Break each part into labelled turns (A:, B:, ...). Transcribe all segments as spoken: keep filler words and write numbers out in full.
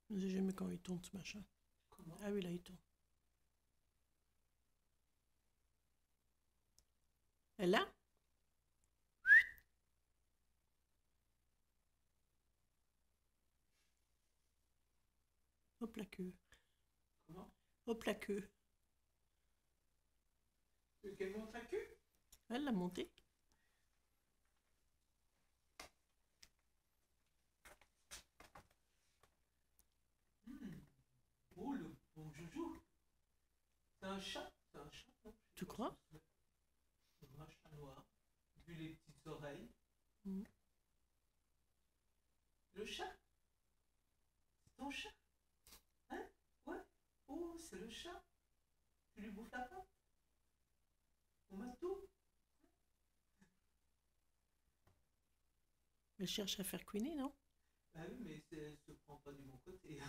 A: Je sais jamais quand il tourne ce machin.
B: Comment?
A: Ah oui, là il tourne. Et là? Hop la queue.
B: Comment?
A: Hop la queue.
B: Tu veux qu'elle monte la queue?
A: Elle l'a montée.
B: Hmm. Oh, le bon joujou. C'est un chat. C'est un chat, non?
A: Tu crois?
B: C'est un chat noir. Vu les petites oreilles.
A: Mm.
B: Le chat? C'est ton chat? Hein? Ouais? Oh, c'est le chat. Tu lui bouffes la patte? On m'a tout?
A: Elle cherche à faire Queenie, non?
B: Bah oui, mais c'est- elle se prend pas du bon côté.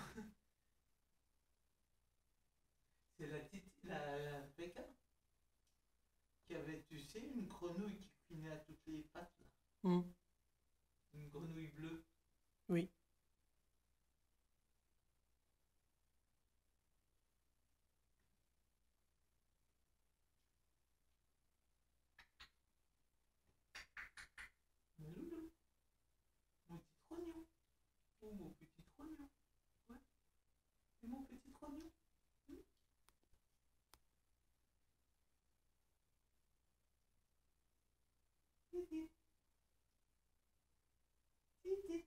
B: C'est la petite, la, la Becca qui avait, tu sais, une grenouille qui cuinait à toutes les pattes là.
A: Mm.
B: Une grenouille bleue.
A: Oui.
B: Mais loulou, mon petit rognon. Oh, mon petit rognon. Ouais, c'est mon petit rognon. Hmm. Titi, titi.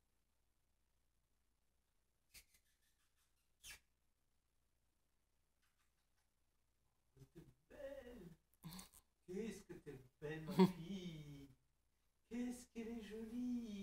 B: Oh, t'es belle. Qu'est-ce que t'es belle, ma fille. Qu'est-ce qu'elle est jolie.